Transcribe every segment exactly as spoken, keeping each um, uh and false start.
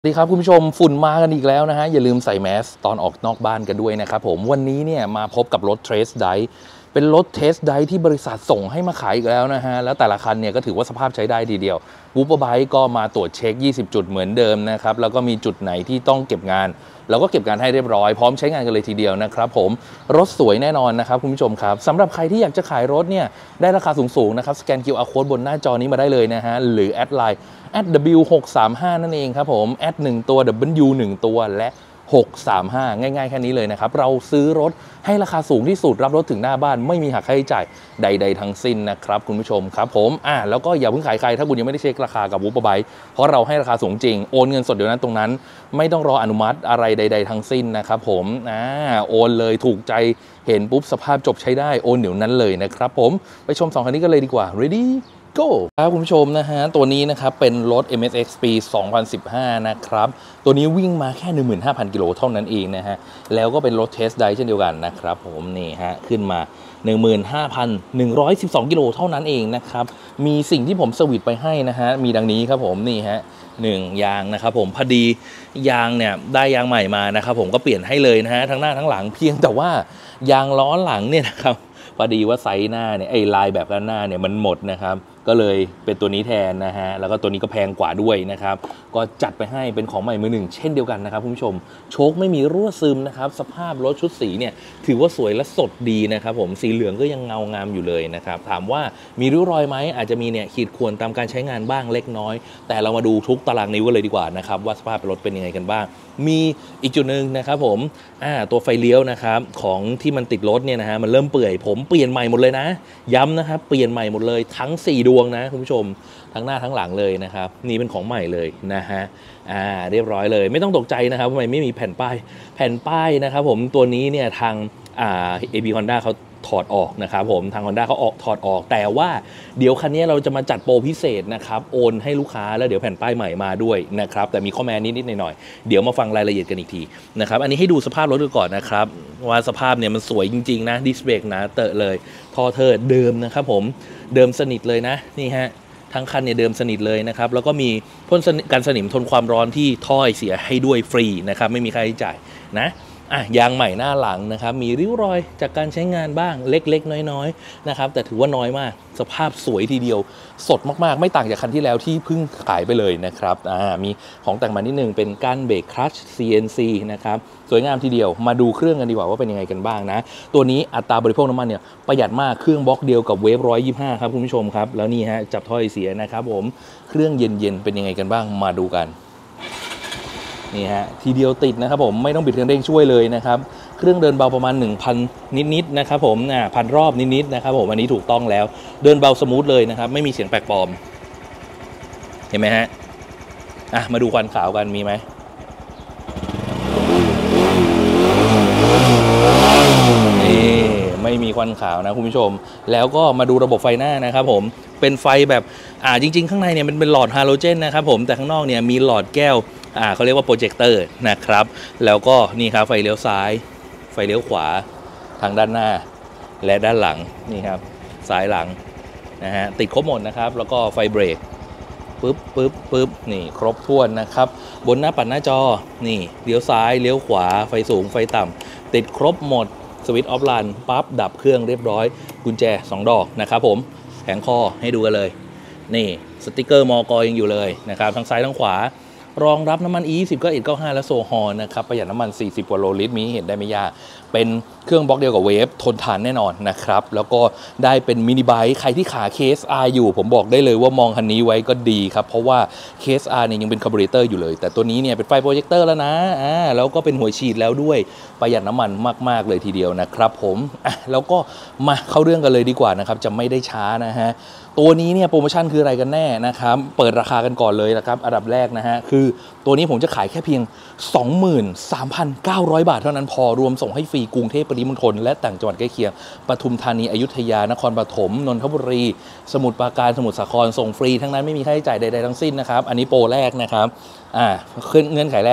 สวัสดีครับคุณผู้ชมฝุ่นมากันอีกแล้วนะฮะอย่าลืมใส่แมสตอนออกนอกบ้านกันด้วยนะครับผมวันนี้เนี่ยมาพบกับรถเทรสไดเป็นรถเทสไดที่บริษัทส่งให้มาขายอีกแล้วนะฮะแล้วแต่ละคันเนี่ยก็ถือว่าสภาพใช้ได้ทีเดียววูปเปอร์ไบค์ก็มาตรวจเช็คยี่สิบจุดเหมือนเดิมนะครับแล้วก็มีจุดไหนที่ต้องเก็บงานเราก็เก็บงานให้เรียบร้อยพร้อมใช้งานกันเลยทีเดียวนะครับผมรถสวยแน่นอนนะครับคุณผู้ชมครับสำหรับใครที่อยากจะขายรถเนี่ยได้ราคาสูงๆนะครับสแกน คิว อาร์ Code บนหน้าจอนี้มาได้เลยนะฮะหรือแอดไลน์ แอท ดับเบิลยู หก สาม ห้า นั่นเองครับผมแอดหนึ่งตัว ดับเบิลยู หนึ่งตัวและหกสามห้าง่ายๆแค่นี้เลยนะครับเราซื้อรถให้ราคาสูงที่สุดรับรถถึงหน้าบ้านไม่มีหักค่าใช้จ่ายใดๆทั้งสิ้นนะครับคุณผู้ชมครับผมอ่าแล้วก็อย่าเพิ่งขายใครถ้าคุณยังไม่ได้เช็คราคากับวูปเปอร์ไบค์เพราะเราให้ราคาสูงจริงโอนเงินสดเดี๋ยวนั้นตรงนั้นไม่ต้องรออนุมัติอะไรใดๆทั้งสิ้นนะครับผมอ่าโอนเลยถูกใจเห็นปุ๊บสภาพจบใช้ได้โอนเดี๋ยวนั้นเลยนะครับผมไปชมสองคันนี้กันเลยดีกว่า ready go ครับคุณผู้ชมนะฮะตัวนี้นะครับเป็นรถ เอ็ม เอส เอ็กซ์ ปี สองพันสิบห้า นะครับตัวนี้วิ่งมาแค่ หนึ่งหมื่นห้าพัน กิโลเท่านั้นเองนะฮะแล้วก็เป็นรถเทสไดเช่นเดียวกันนะครับผมนี่ฮะขึ้นมา หนึ่งหมื่นห้าพันหนึ่งร้อยสิบสอง กิโลเท่านั้นเองนะครับมีสิ่งที่ผมสวิตไปให้นะฮะมีดังนี้ครับผมนี่ฮะหนึ่งยางนะครับผมพอดียางเนี่ยได้ยางใหม่มานะครับผมก็เปลี่ยนให้เลยนะฮะทั้งหน้าทั้งหลังเพียงแต่ว่ายางล้อหลังเนี่ยนะครับพอดีว่าไซส์หน้าเนี่ยไอ้ลายแบบด้านหน้าเนี่ยมันหมดนะครับก็เลยเป็นตัวนี้แทนนะฮะแล้วก็ตัวนี้ก็แพงกว่าด้วยนะครับก็จัดไปให้เป็นของใหม่มือหนึ่งเช่นเดียวกันนะครับคุณผู้ชมโชคไม่มีรั่วซึมนะครับสภาพรถชุดสีเนี่ยถือว่าสวยและสดดีนะครับผมสีเหลืองก็ยังเงางามอยู่เลยนะครับถามว่ามีริ้วรอยไหมอาจจะมีเนี่ยขีดข่วนตามการใช้งานบ้างเล็กน้อยแต่เรามาดูทุกตารางนิ้วกันเลยดีกว่านะครับว่าสภาพรถเป็นยังไงกันบ้างมีอีกจุดหนึ่งนะครับผมอ่าตัวไฟเลี้ยวนะครับของที่มันติดรถเนี่ยนะฮะมันเริ่มเปื่อยผมเปลี่ยนใหม่หมดเลยนะย้ำนะครับเปลี่ยนใหม่หมดเลยทั้งสี่ดวงนะคุณผู้ชมทั้งหน้าทั้งหลังเลยนะครับนี่เป็นของใหม่เลยนะฮะอ่าเรียบร้อยเลยไม่ต้องตกใจนะครับทำไมไม่มีแผ่นป้ายแผ่นป้ายนะครับผมตัวนี้เนี่ยทางอ่า เอ บี Honda เขาถอดออกนะครับผมทาง Honda เขาออกถอดออกแต่ว่าเดี๋ยวคันนี้เราจะมาจัดโปรพิเศษนะครับโอนให้ลูกค้าแล้วเดี๋ยวแผ่นป้ายใหม่มาด้วยนะครับแต่มีข้อแม้นิดๆหน่อยๆเดี๋ยวมาฟังรายละเอียดกันอีกทีนะครับอันนี้ให้ดูสภาพรถดูก่อนนะครับว่าสภาพเนี่ยมันสวยจริงๆนะดิสเบรกหนาเตอะเลยท่อเทิร์เดิมนะครับผมเดิมสนิทเลยนะนี่ฮะทั้งคันเนี่ยเดิมสนิทเลยนะครับแล้วก็มีพ่นกันสนิมทนความร้อนที่ท่อไอเสียให้ด้วยฟรีนะครับไม่มีค่าใช้จ่ายนะอ่ะยางใหม่หน้าหลังนะครับมีริ้วรอยจากการใช้งานบ้างเล็กๆน้อยๆนะครับแต่ถือว่าน้อยมากสภาพสวยทีเดียวสดมากๆไม่ต่างจากคันที่แล้วที่เพิ่งขายไปเลยนะครับอ่ามีของแต่งมานิดนึงเป็นก้านเบรกคลัตช์ ซี เอ็น ซี นะครับสวยงามทีเดียวมาดูเครื่องกันดีกว่าว่าเป็นยังไงกันบ้างนะตัวนี้อัตราบริโภคน้ำมันเนี่ยประหยัดมากเครื่องบล็อกเดียวกับเวฟหนึ่งร้อยยี่สิบห้าครับคุณผู้ชมครับแล้วนี่ฮะจับถ้อยเสียนะครับผมเครื่องเย็นๆเป็นยังไงกันบ้างมาดูกันนี่ฮะทีเดียวติดนะครับผมไม่ต้องบิดคันเร่งช่วยเลยนะครับเครื่องเดินเบาประมาณ หนึ่งพัน นิดๆนะครับผมอ่าพันรอบนิดๆนะครับผมอันนี้ถูกต้องแล้วเดินเบาสมูทเลยนะครับไม่มีเสียงแปลกปลอมเห็นไหมฮะอ่ะมาดูควันขาวกันมีไหมนี่ไม่มีควันขาวนะคุณผู้ชมแล้วก็มาดูระบบไฟหน้านะครับผมเป็นไฟแบบอ่าจริงๆข้างในเนี่ยมันเป็นหลอดฮาโลเจนนะครับผมแต่ข้างนอกเนี่ยมีหลอดแก้วอ่าเขาเรียกว่าโปรเจคเตอร์นะครับแล้วก็นี่ครับไฟเลี้ยวซ้ายไฟเลี้ยวขวาทางด้านหน้าและด้านหลังนี่ครับซ้ายหลังนะฮะติดครบหมดนะครับแล้วก็ไฟเบรกปึ๊บปึ๊บปึ๊บนี่ครบถ้วนนะครับบนหน้าปัดหน้าจอนี่เลี้ยวซ้ายเลี้ยวขวาไฟสูงไฟต่ำติดครบหมดสวิตช์ออฟรันปั๊บดับเครื่องเรียบร้อยกุญแจสองดอกนะครับผมแผงคอให้ดูกันเลยนี่สติกเกอร์มกยังอยู่เลยนะครับทั้งซ้ายทั้งขวารองรับน้ำมัน อี ยี่สิบ ก็ เอ็ด เก้าสิบห้า และโซฮอลนะครับประหยัดน้ำมันสี่สิบกว่าโลลิตรมีเห็นได้ไม่ยากเป็นเครื่องบล็อกเดียวกับเวฟทนทานแน่นอนนะครับแล้วก็ได้เป็นมินิไบค์ใครที่ขา เค เอส อาร์ อยู่ผมบอกได้เลยว่ามองคันนี้ไว้ก็ดีครับเพราะว่า เค เอส อาร์ เนี่ยยังเป็นคาร์บูเรเตอร์อยู่เลยแต่ตัวนี้เนี่ยเป็นไฟโปรเจคเตอร์แล้วนะอ่าแล้วก็เป็นหัวฉีดแล้วด้วยประหยัดน้ำมันมากๆเลยทีเดียวนะครับผมอ่ะแล้วก็มาเข้าเรื่องกันเลยดีกว่านะครับจะไม่ได้ช้านะฮะตัวนี้เนี่ยโปรโมชั่นคืออะไรกันแน่นะครับเปิดราคากันก่อนเลยนะครับอันดับแรกนะฮะคือตัวนี้ผมจะขายแค่เพียง สองหมื่นสามพันเก้าร้อย บาทเท่านั้นพอรวมส่งให้ฟรีกรุงเทพปริมณฑลและต่างจังหวัดใกล้เคียงปทุมธานีอยุธยานครปฐมนนทบุรีสมุทรปราการสมุทรสาครส่งฟรีทั้งนั้นไม่มีค่าใช้จ่ายใดๆทั้งสิ้นนะครับอันนี้โปรแรกนะครับอ่าขึ้นเงื่อนไขแรก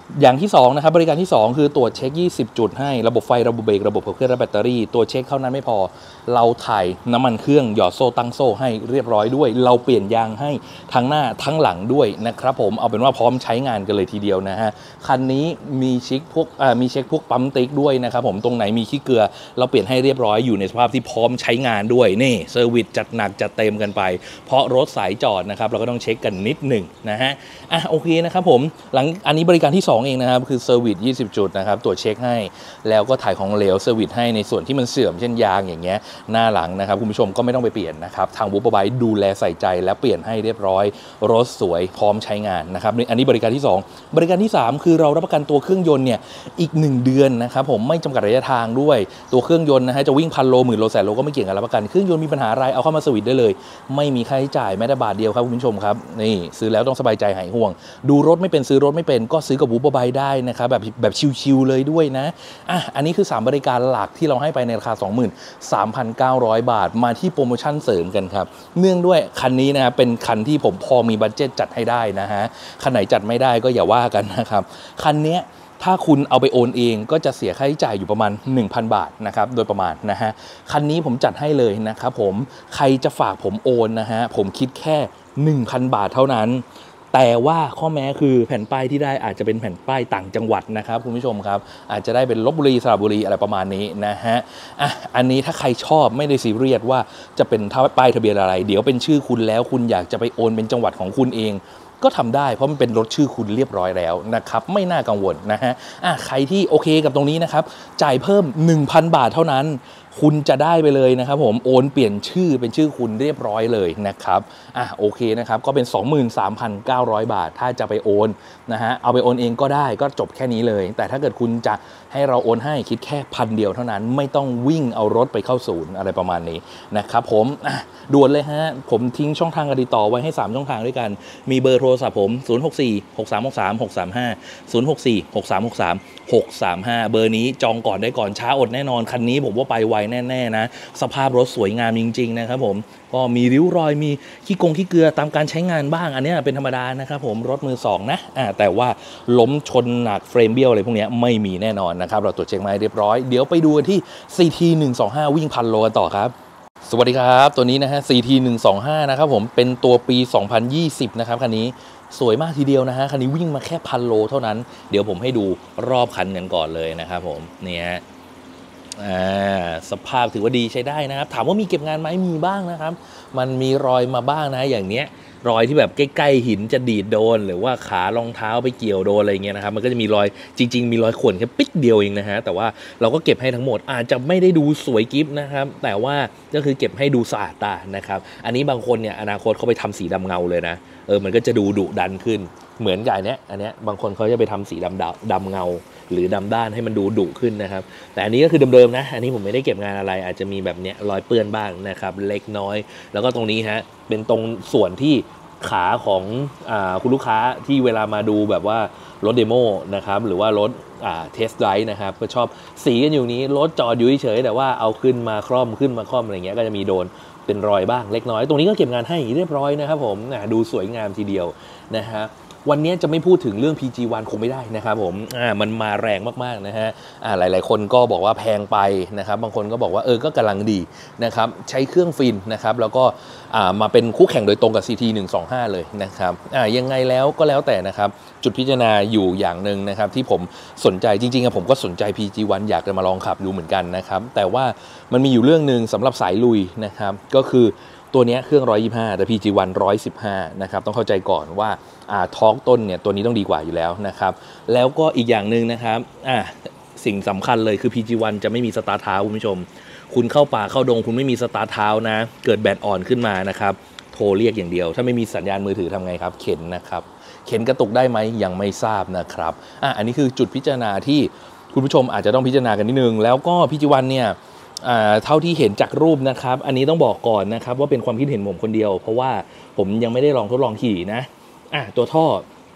อย่างที่สองนะครับบริการที่สองคือตรวจเช็คยี่สิบจุดให้ระบบไฟระบบเบรกระบบขับเคลื่อนและแบตเตอรี่ตัวเช็คเท่านั้นไม่พอเราถ่ายน้ำมันเครื่องหยอดโซ่ตั้งโซ่ให้เรียบร้อยด้วยเราเปลี่ยนยางให้ทั้งหน้าทั้งหลังด้วยนะครับผมเอาเป็นว่าพร้อมใช้งานกันเลยทีเดียวนะฮะคันนี้มีเช็คพวกมีเช็คพวกปั๊มติ๊กด้วยนะครับผมตรงไหนมีขี้เกลือเราเปลี่ยนให้เรียบร้อยอยู่ในสภาพที่พร้อมใช้งานด้วยนี่เซอร์วิสจัดหนักจัดเต็มกันไปเพราะรถสายจอดนะครับเราก็ต้องเช็คกันนิดหนึ่งนะฮะอ่ะโอเคนะครับผมหลังอันนี้บริการที่สองเองนะครับคือเซอร์วิสยี่สิบจุดนะครับตรวจเช็คให้แล้วก็ถ่ายของเหลวเซอร์วิสให้ในส่วนที่มันเสื่อมเช่นยางอย่างเงี้ยหน้าหลังนะครับคุณผู้ชมก็ไม่ต้องไปเปลี่ยนนะครับทางวูฟเวอร์ไบค์ดูแลใส่ใจและเปลี่ยนให้เรียบร้อยรถสวยพร้อมใช้งานนะครับอันนี้บริการที่สองบริการที่สามคือเรารับประกันตัวเครื่องยนต์เนี่ยอีกหนึ่งเดือนนะครับผมไม่จำกัดระยะทางด้วยตัวเครื่องยนต์นะฮะจะวิ่งพันโลหมื่นโลแสนโลก็ไม่เกี่ยงกับรับประกันเครื่องยนต์มีปัญหาอะไรเอาเข้ามาสวิตช์ได้เลยไม่มีค่าใช้จ่ายแม้แต่บาทเดียวครับคุณผู้ชมครับนี่ซื้อแล้วต้องสบายใจหายห่วงดูรถไม่เป็นซื้อรถไม่เป็นก็ซื้อกับวูฟเวอร์ไบค์ได้นะครับแบบแบบชิลๆเลยด้วยนะอ่ะอันนี้คือสามบริการหลักที่เราให้ไปในราคา สองหมื่นสามพันเก้าร้อย บาทมาที่โปรโมชั่นเสริมกันครับเนื่องด้วยคันนี้นะครับเป็นคันที่ผมพอมีบัดเจ็ตจัดให้ได้นะฮะคันไหนจัดไม่ได้ก็อย่าว่ากันนะครับคันนี้ถ้าคุณเอาไปโอนเองก็จะเสียค่าใช้จ่ายอยู่ประมาณ หนึ่งพัน บาทนะครับโดยประมาณนะฮะคันนี้ผมจัดให้เลยนะครับผมใครจะฝากผมโอนนะฮะผมคิดแค่ หนึ่งพัน บาทเท่านั้นแต่ว่าข้อแม้คือแผ่นป้ายที่ได้อาจจะเป็นแผ่นป้ายต่างจังหวัดนะครับคุณผู้ชมครับอาจจะได้เป็นลพบุรีสระบุรีอะไรประมาณนี้นะฮะอ่ะอันนี้ถ้าใครชอบไม่ได้ซีเรียสว่าจะเป็นป้ายทะเบียนอะไรเดี๋ยวเป็นชื่อคุณแล้วคุณอยากจะไปโอนเป็นจังหวัดของคุณเองก็ทำได้เพราะมันเป็นรถชื่อคุณเรียบร้อยแล้วนะครับไม่น่ากังวลนะฮะอ่ะใครที่โอเคกับตรงนี้นะครับจ่ายเพิ่ม หนึ่งพัน บาทเท่านั้นคุณจะได้ไปเลยนะครับผมโอนเปลี่ยนชื่อเป็นชื่อคุณเรียบร้อยเลยนะครับอ่ะโอเคนะครับก็เป็น สองหมื่นสามพันเก้าร้อย บาทถ้าจะไปโอนนะฮะเอาไปโอนเองก็ได้ก็จบแค่นี้เลยแต่ถ้าเกิดคุณจะให้เราโอนให้คิดแค่พันเดียวเท่านั้นไม่ต้องวิ่งเอารถไปเข้าศูนย์อะไรประมาณนี้นะครับผมอ่ะด่วนเลยฮะผมทิ้งช่องทางการติดต่อไว้ให้สามช่องทางด้วยกันมีเบอร์โทรศัพท์ผมศูนย์ หก สี่ หก สาม หก สาม หก สาม ห้า ศูนย์ หก สี่ หก สาม หก สาม หก สาม ห้าเบอร์นี้จองก่อนได้ก่อนช้าอดแน่นอนคันนี้ผมว่าไปไวแน่ๆนะสภาพรถสวยงามจริงๆนะครับผมก็มีริ้วรอยมีขี้กงขี้เกลือตามการใช้งานบ้างอันนี้เป็นธรรมดานะครับผมรถมือสองนะอ่าแต่ว่าล้มชนหนักเฟรมเบี้ยวอะไรพวกนี้ไม่มีแน่นอนนะครับเราตรวจเช็คมาเรียบร้อยเดี๋ยวไปดูที่ ซี ที หนึ่งสองห้า วิ่งพันโลกันต่อครับสวัสดีครับตัวนี้นะฮะ ซี ที หนึ่งสองห้า นะครับผมเป็นตัวปีสองพันยี่สิบนะครับคันนี้สวยมากทีเดียวนะฮะคันนี้วิ่งมาแค่พันโลเท่านั้นเดี๋ยวผมให้ดูรอบคันกันก่อนเลยนะครับผมเนี่ยอ่าสภาพถือว่าดีใช้ได้นะครับถามว่ามีเก็บงานไหมมีบ้างนะครับมันมีรอยมาบ้างนะอย่างเนี้ยรอยที่แบบใกล้ๆหินจะดีดโดนหรือว่าขารองเท้าไปเกี่ยวโดนอะไรเงี้ยนะครับมันก็จะมีรอยจริงๆมีรอยข่วนแค่ปิ๊กเดียวเองนะฮะแต่ว่าเราก็เก็บให้ทั้งหมดอาจจะไม่ได้ดูสวยกิ๊บนะครับแต่ว่าก็คือเก็บให้ดูสะอาดตานะครับอันนี้บางคนเนี่ยอนาคตเขาไปทำสีดำเงาเลยนะเออมันก็จะดูดุดันขึ้นเหมือนกับอันเนี้ยอันเนี้ยบางคนเขาจะไปทำสีดำดำเงาหรือดำด้านให้มันดูดุขึ้นนะครับแต่อันนี้ก็คือเดิมๆนะอันนี้ผมไม่ได้เก็บงานอะไรอาจจะมีแบบเนี้ยรอยเปื้อนบ้างนะครับเล็กน้อยแล้วก็ตรงนี้ฮะเป็นตรงส่วนที่ขาของอ่าคุณลูกค้าที่เวลามาดูแบบว่ารถเดโมนะครับหรือว่ารถอ่าเทสต์ไดรฟ์นะครับก็ชอบสีกันอยู่นี้รถจอดอยู่เฉยๆแต่ว่าเอาขึ้นมาคล่อมขึ้นมาคล่อมอะไรเงี้ยก็จะมีโดนเป็นรอยบ้างเล็กน้อยตรงนี้ก็เก็บงานให้เรียบร้อยนะครับผมดูสวยงามทีเดียวนะฮะวันนี้จะไม่พูดถึงเรื่อง พี จี วัน คงไม่ได้นะครับผมอ่ามันมาแรงมากๆนะฮะอ่าหลายๆคนก็บอกว่าแพงไปนะครับบางคนก็บอกว่าเออก็กำลังดีนะครับใช้เครื่องฟินนะครับแล้วก็อ่ามาเป็นคู่แข่งโดยตรงกับ ซี ที หนึ่งสองห้า เลยนะครับอ่ายังไงแล้วก็แล้วแต่นะครับจุดพิจารณาอยู่อย่างหนึ่งนะครับที่ผมสนใจจริงๆอะผมก็สนใจ พี จี วัน อยากจะมาลองขับดูเหมือนกันนะครับแต่ว่ามันมีอยู่เรื่องนึงสำหรับสายลุยนะครับก็คือตัวนี้เครื่องหนึ่งร้อยยี่สิบห้าแต่ พี จี วัน หนึ่งร้อยสิบห้านะครับต้องเข้าใจก่อนว่าอ่าทอร์กต้นเนี่ยตัวนี้ต้องดีกว่าอยู่แล้วนะครับแล้วก็อีกอย่างหนึ่งนะครับอ่าสิ่งสำคัญเลยคือ พี จี วัน จะไม่มีสตาร์ทเท้าคุณผู้ชมคุณเข้าป่าเข้าดงคุณไม่มีสตาร์ทเท้านะเกิดแบตอ่อนขึ้นมานะครับโทรเรียกอย่างเดียวถ้าไม่มีสัญญาณมือถือทำไงครับเข็นนะครับเข็นกระตุกได้ไหมยังไม่ทราบนะครับอ่ะอันนี้คือจุดพิจารณาที่คุณผู้ชมอาจจะต้องพิจารณากันนิดนึงแล้วก็ พี จี วัน เนี่ยเท่าที่เห็นจากรูปนะครับอันนี้ต้องบอกก่อนนะครับว่าเป็นความคิดเห็นผมคนเดียวเพราะว่าผมยังไม่ได้ลองทดลองขี่นะอ่ะตัวท่อ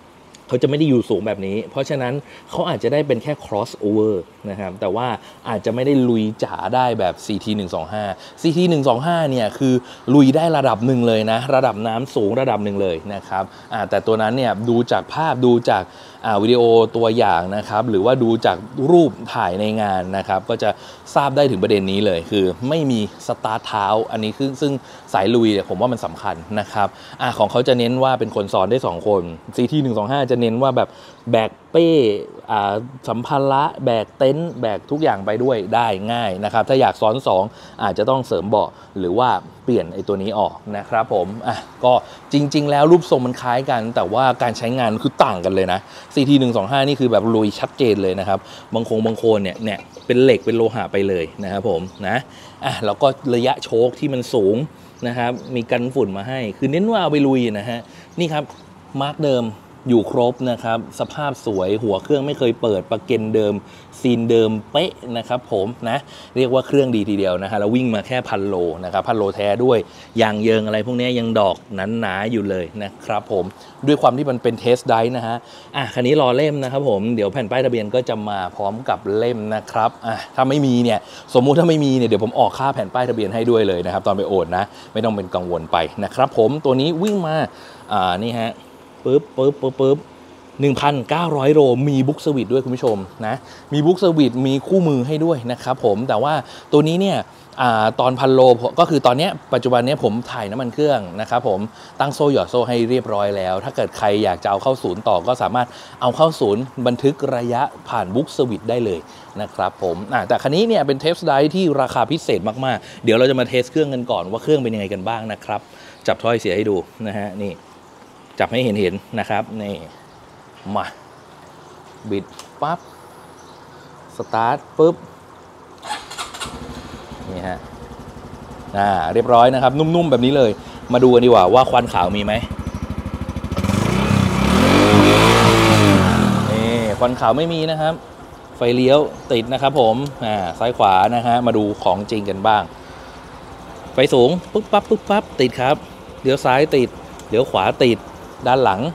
เขาจะไม่ได้อยู่สูงแบบนี้เพราะฉะนั้นเขาอาจจะได้เป็นแค่ cross over นะครับแต่ว่าอาจจะไม่ได้ลุยจ๋าได้แบบ ซี ที หนึ่งสองห้า ซี ที หนึ่งสองห้าเนี่ยคือลุยได้ระดับหนึ่งเลยนะระดับน้ำสูงระดับหนึ่งเลยนะครับแต่ตัวนั้นเนี่ยดูจากภาพดูจากวิดีโอตัวอย่างนะครับหรือว่าดูจากรูปถ่ายในงานนะครับก็จะทราบได้ถึงประเด็นนี้เลยคือไม่มีสตาร์ทเท้าอันนี้คือซึ่งสายลุยเนี่ยผมว่ามันสำคัญนะครับอของเขาจะเน้นว่าเป็นคนซ้อนได้สองคน ซี ที หนึ่งสองห้าจะเน้นว่าแบบแบกเป้สัมภาระแบกเต็นท์แบกทุกอย่างไปด้วยได้ง่ายนะครับถ้าอยากซ้อนสองอาจจะต้องเสริมเบาะหรือว่าเปลี่ยนไอ้ตัวนี้ออกนะครับผมอ่ะก็จริงๆแล้วรูปทรงมันคล้ายกันแต่ว่าการใช้งานคือต่างกันเลยนะ ซี ที หนึ่งสองห้า นี่คือแบบลุยชัดเจนเลยนะครับบางโคงบางโคนเนี่ยเนี่ยเป็นเหล็กเป็นโลหะไปเลยนะครับผมนะอ่ะแล้วก็ระยะโชคที่มันสูงนะครับมีกันฝุ่นมาให้คือเน้นว่าเอาไปลุยนะฮะนี่ครับมาร์กเดิมอยู่ครบนะครับสภาพสวยหัวเครื่องไม่เคยเปิดประเก็นเดิมซีนเดิมเป๊ะนะครับผมนะเรียกว่าเครื่องดีทีเดียวนะฮะแล้ววิ่งมาแค่พันโลนะครับพันโลแท้ด้วยยางเยิงอะไรพวกนี้ยังดอกหนาๆอยู่เลยนะครับผมด้วยความที่มันเป็นเทสไดร์นะฮะอ่ะคันนี้รอเล่มนะครับผมเดี๋ยวแผ่นป้ายทะเบียนก็จะมาพร้อมกับเล่มนะครับอ่ะถ้าไม่มีเนี่ยสมมุติถ้าไม่มีเนี่ยเดี๋ยวผมออกค่าแผ่นป้ายทะเบียนให้ด้วยเลยนะครับตอนไปโอนนะไม่ต้องเป็นกังวลไปนะครับผมตัวนี้วิ่งมาอ่านี่ฮะปึ๊บปึ๊บปึ๊บปึ๊บ หนึ่งพันเก้าร้อย โลมีบุ๊กเซอร์วิสด้วยคุณผู้ชมนะมีบุ๊กเซอร์วิสมีคู่มือให้ด้วยนะครับผมแต่ว่าตัวนี้เนี่ยตอนพันโลก็คือตอนนี้ปัจจุบันนี้ผมถ่ายน้ำมันเครื่องนะครับผมตั้งโซ่หยอดโซ่ให้เรียบร้อยแล้วถ้าเกิดใครอยากจะเอาเข้าศูนย์ต่อก็สามารถเอาเข้าศูนย์บันทึกระยะผ่านบุ๊กเซอร์วิสได้เลยนะครับผมแต่คันนี้เนี่ยเป็นเทสไดร์ที่ราคาพิเศษมากๆเดี๋ยวเราจะมาเทสเครื่องกันก่อนว่าเครื่องเป็นยังไงกันบ้างนะครับจับถ้อยเสียให้ดูนะฮะนี่จับให้เห็นเห็นนะครับนี่มาบิดปั๊บสตาร์ทปุ๊บนี่ฮะอ่าเรียบร้อยนะครับนุ่มๆแบบนี้เลยมาดูกันดีกว่าว่าควันขาวมีไหมนี่ควันขาวไม่มีนะครับไฟเลี้ยวติดนะครับผมอ่าซ้ายขวานะฮะมาดูของจริงกันบ้างไฟสูงปุ๊บปั๊บปุ๊บปั๊บติดครับเดี๋ยวซ้ายติดเดี๋ยวขวาติดด้านหลัง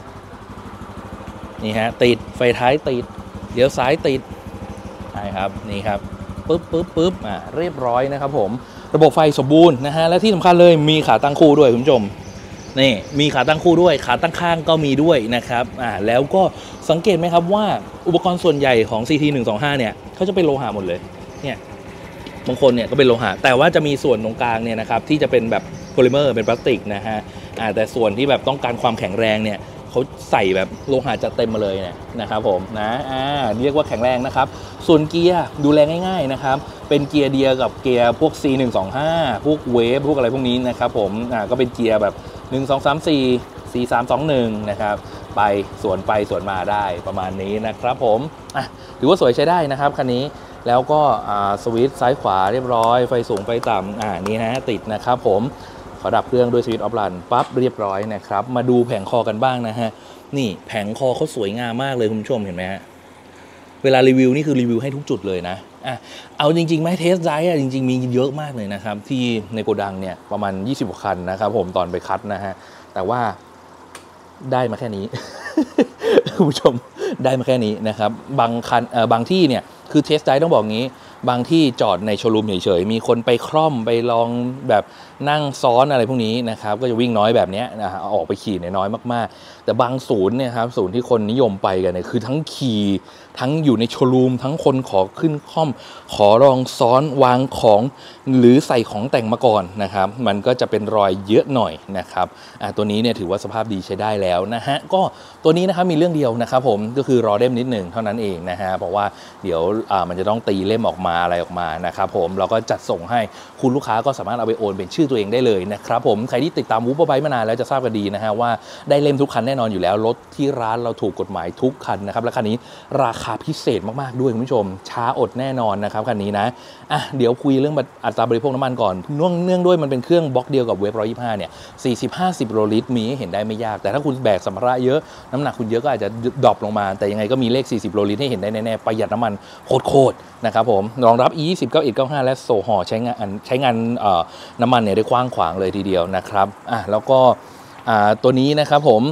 นี่ฮะติดไฟท้ายติดเดี๋ยวซ้ายติดใช่ครับนี่ครับปึ๊บปึ๊บปึ๊บอ่าเรียบร้อยนะครับผมระบบไฟสมบูรณ์นะฮะและที่สำคัญเลยมีขาตั้งคู่ด้วยคุณผู้ชมนี่มีขาตั้งคู่ด้วยขาตั้งข้างก็มีด้วยนะครับอ่าแล้วก็สังเกตไหมครับว่าอุปกรณ์ส่วนใหญ่ของ ซี ที หนึ่งสองห้าเนี่ยเขาจะเป็นโลหะหมดเลยเนี่ยบางคนเนี่ยก็เป็นโลหะแต่ว่าจะมีส่วนตรงกลางเนี่ยนะครับที่จะเป็นแบบโพลิเมอร์เป็นพลาสติกนะฮะอ่าแต่ส่วนที่แบบต้องการความแข็งแรงเนี่ยเขาใส่แบบโลหะจัดเต็มมาเลยเนี่ยนะครับผมนะอ่าเรียกว่าแข็งแรงนะครับส่วนเกียร์ดูแลง่ายๆนะครับเป็นเกียร์เดียวกับเกียร์พวก ซี หนึ่งสองห้า พวกเวฟพวกอะไรพวกนี้นะครับผมอ่าก็เป็นเกียร์แบบหนึ่ง สอง สาม สี่ สี่ สาม สอง หนึ่งนะครับไปสวนไปสวนมาได้ประมาณนี้นะครับผมอ่ะถือว่าสวยใช้ได้นะครับคันนี้แล้วก็อ่าสวิตช์ซ้ายขวาเรียบร้อยไฟสูงไฟต่ำอ่านี่นะติดนะครับผมขอดับเครื่องด้วยสวิตช์ออฟรันปั๊บเรียบร้อยนะครับมาดูแผงคอกันบ้างนะฮะนี่แผงคอเขาสวยงามมากเลยคุณผู้ชมเห็นไหมฮะเวลารีวิวนี่คือรีวิวให้ทุกจุดเลยนะอ่ะเอาจริงๆไหมเทสไดร์อ่ะจริงๆมีเยอะมากเลยนะครับที่ในโกดังเนี่ยประมาณยี่สิบกว่าคันนะครับผมตอนไปคัดนะฮะแต่ว่าได้มาแค่นี้ คุณผู้ชมได้มาแค่นี้นะครับบางคันเอ่อบางที่เนี่ยคือเทสไดร์ต้องบอกงี้บางที่จอดในโชว์รูมเฉยๆมีคนไปคล่อมไปลองแบบนั่งซ้อนอะไรพวกนี้นะครับก็จะวิ่งน้อยแบบนี้นะฮะออกไปขี่น้อยมากๆแต่บางศูนย์เนี่ยครับศูนย์ที่คนนิยมไปกันเนี่ยคือทั้งขี่ทั้งอยู่ในโชว์รูมทั้งคนขอขึ้นคล่อมขอลองซ้อนวางของหรือใส่ของแต่งมาก่อนนะครับมันก็จะเป็นรอยเยอะหน่อยนะครับอ่ะตัวนี้เนี่ยถือว่าสภาพดีใช้ได้แล้วนะฮะก็ตัวนี้นะครับมีเรื่องเดียวนะครับผมก็คือรอเล่มนิดหนึ่งเท่านั้นเองนะฮะเพราะว่าเดี๋ยวอ่ามันจะต้องตีเล่มออกมาอะไรออกมานะครับผมเราก็จัดส่งให้คุณลูกค้าก็สามารถเอาไปโอนเป็นชื่อตัวเองได้เลยนะครับผมใครที่ติดตามวูฟเวอร์ไบค์มานานแล้วจะทราบกันดีนะฮะว่าได้เล่มทุกคันแน่นอนอยู่แล้วรถที่ร้านเราถูกกฎหมายทุกคันนะครับและคันนี้ราคาพิเศษมากๆด้วยคุณผู้ชมช้าอดแน่นอนนะครับคันนี้นะอ่ะเดี๋ยวคุยเรื่องอัตราบริโภคน้ำมันก่อนเนื่องเนื่องด้วยมันเป็นเครื่องบล็อกเดียวกับเวฟหนึ่งร้อยยี่สิบห้าเนี่ยสี่สิบ ห้าสิบโลลิตรมีให้เห็นได้ไม่ยากแต่ถ้าคุณแบกสัมภาระเยอะน้ำหนักคุณเยอะก็อาจจะดรอปลงมาแต่ยังไงก็มีเลขสี่สิบโลลิตรให้เห็นได้แน่ๆประหยัดน้ำมันโคตรๆนะครับผมรองรับ อี ยี่สิบ เก้าสิบเอ็ด เก้าสิบห้า และโซฮอล์ใช้งานใช้งานน้ำมันเนี่ยได้กว้างขวางเลยทีเดียวนะครับอ่ะแล้วก็ตัวนี้นะครับผมอ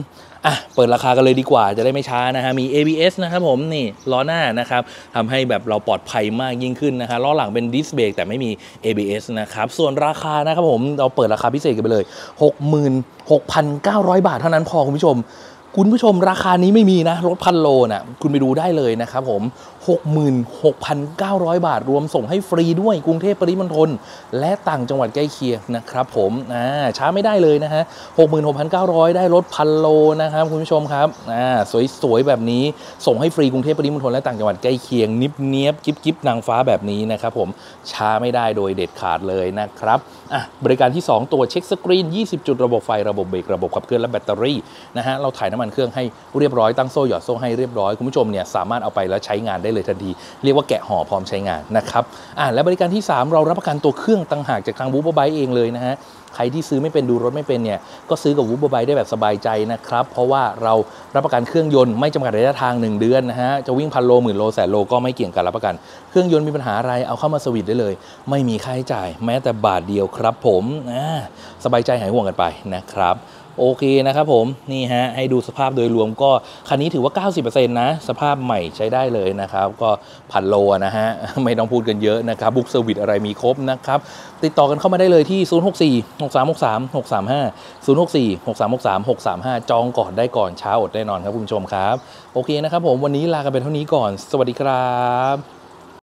อ่ะเปิดราคากันเลยดีกว่าจะได้ไม่ช้านะฮะมี เอ บี เอส นะครับผมนี่ล้อหน้านะครับทำให้แบบเราปลอดภัยมากยิ่งขึ้นนะฮะล้อหลังเป็นดิสเบรกแต่ไม่มี เอ บี เอส นะครับส่วนราคานะครับผมเราเปิดราคาพิเศษกันไปเลย หกหมื่นหกพันเก้าร้อย บาทเท่านั้นพอคุณผู้ชมคุณผู้ชมราคานี้ไม่มีนะรถพันโลน่ะคุณไปดูได้เลยนะครับผม หกหมื่นหกพันเก้าร้อย บาทรวมส่งให้ฟรีด้วยกรุงเทพปริมณฑลและต่างจังหวัดใกล้เคียงนะครับผมอ่าช้าไม่ได้เลยนะฮะ หกหมื่นหกพันเก้าร้อย ได้รถพันโลนะครับคุณผู้ชมครับอ่าสวยๆแบบนี้ส่งให้ฟรีกรุงเทพปริมณฑลและต่างจังหวัดใกล้เคียงนิบเนียบกิ๊บกิ๊บนางฟ้าแบบนี้นะครับผมช้าไม่ได้โดยเด็ดขาดเลยนะครับอ่ะบริการที่สองตัวเช็คสกรีนยี่สิบจุดระบบไฟระบบเบรกระบบขับเคลื่อนและแบตเตอรี่นะฮะเราถ่ายน้ำมันเครื่องให้เรียบร้อยตั้งโซ่หยอดโซ่ให้เรียบร้อยคุณผู้ชมเนี่ยสามารถเอาไปแล้วใช้งานได้เลยทันทีเรียกว่าแกะห่อพร้อมใช้งานนะครับอ่าและบริการที่สามเรารับประกันตัวเครื่องต่างหากจากทางวูบอร์ไบค์เองเลยนะฮะใครที่ซื้อไม่เป็นดูรถไม่เป็นเนี่ยก็ซื้อกับวูบอร์ไบค์ได้แบบสบายใจนะครับเพราะว่าเรารับประกันเครื่องยนต์ไม่จำกัดระยะทางหนึ่งเดือนนะฮะจะวิ่งพันโลหมื่นโลแสนโลก็ไม่เกี่ยงกันรับประกันเครื่องยนต์มีปัญหาอะไรเอาเข้ามาสวิตช์ได้เลยไม่มีค่าใช้จ่ายแม้แต่บาทเดียวครับผมอ่าสบายใจหายห่วงกันไปนะครับโอเคนะครับผมนี่ฮะให้ดูสภาพโดยรวมก็คันนี้ถือว่า เก้าสิบเปอร์เซ็นต์ นะสภาพใหม่ใช้ได้เลยนะครับก็พันโลนะฮะไม่ต้องพูดกันเยอะนะครับบุ๊กเซอร์วิสอะไรมีครบนะครับติดต่อกันเข้ามาได้เลยที่ศูนย์ หก สี่ หก สาม หก สาม หก สาม ห้า ศูนย์ หก สี่ หก สาม หก สาม หก สาม ห้าจองก่อนได้ก่อนช้าอดแน่นอนครับคุณผู้ชมครับโอเคนะครับผมวันนี้ลากันไปเท่านี้ก่อนสวัสดีครับ